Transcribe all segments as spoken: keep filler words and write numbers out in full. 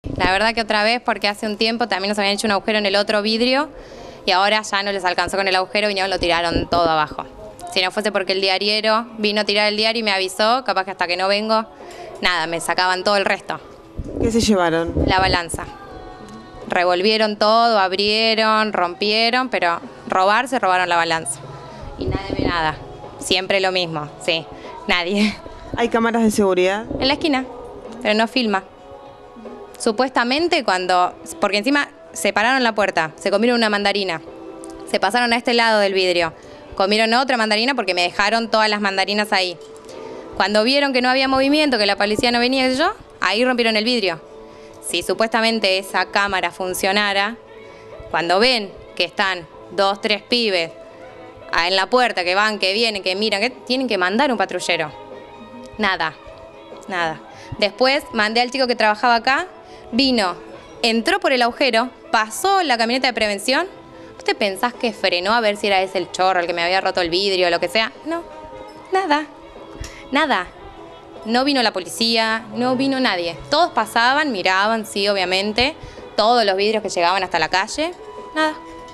La verdad que otra vez, porque hace un tiempo también nos habían hecho un agujero en el otro vidrio y ahora ya no les alcanzó con el agujero, vinieron y lo tiraron todo abajo. Si no fuese porque el diariero vino a tirar el diario y me avisó, capaz que hasta que no vengo, nada, me sacaban todo el resto. ¿Qué se llevaron? La balanza. Revolvieron todo, abrieron, rompieron, pero robar se robaron la balanza. Y nadie ve nada. Siempre lo mismo, sí, nadie. ¿Hay cámaras de seguridad? En la esquina, pero no filma. Supuestamente cuando, porque encima separaron la puerta, se comieron una mandarina, se pasaron a este lado del vidrio, comieron otra mandarina porque me dejaron todas las mandarinas ahí. Cuando vieron que no había movimiento, que la policía no venía, yo, ahí rompieron el vidrio. Si supuestamente esa cámara funcionara, cuando ven que están dos, tres pibes en la puerta, que van, que vienen, que miran, que tienen que mandar un patrullero. Nada, nada. Después mandé al chico que trabajaba acá, vino, entró por el agujero, pasó la camioneta de prevención. ¿Usted pensás que frenó a ver si era ese el chorro, el que me había roto el vidrio o lo que sea? No, nada, nada. No vino la policía, no vino nadie. Todos pasaban, miraban, sí, obviamente, todos los vidrios que llegaban hasta la calle, nada.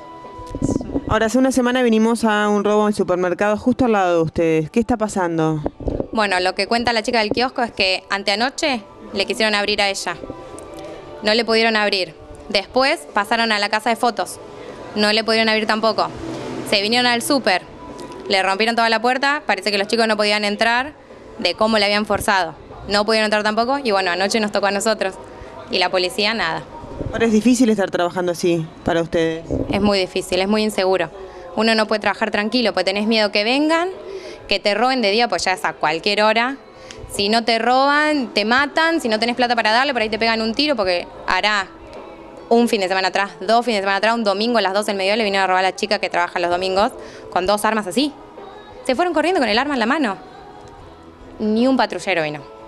Ahora, hace una semana vinimos a un robo en supermercado justo al lado de ustedes. ¿Qué está pasando? Bueno, lo que cuenta la chica del kiosco es que anteanoche le quisieron abrir a ella. No le pudieron abrir. Después pasaron a la casa de fotos. No le pudieron abrir tampoco. Se vinieron al súper. Le rompieron toda la puerta. Parece que los chicos no podían entrar de cómo le habían forzado. No pudieron entrar tampoco y bueno, anoche nos tocó a nosotros. Y la policía, nada. Ahora es difícil estar trabajando así para ustedes. Es muy difícil, es muy inseguro. Uno no puede trabajar tranquilo, porque tenés miedo que vengan, que te roben de día, pues ya es a cualquier hora. Si no te roban, te matan, si no tenés plata para darle, por ahí te pegan un tiro, porque hará un fin de semana atrás, dos fines de semana atrás, un domingo a las doce del mediodía le vinieron a robar a la chica que trabaja los domingos con dos armas así. Se fueron corriendo con el arma en la mano. Ni un patrullero vino.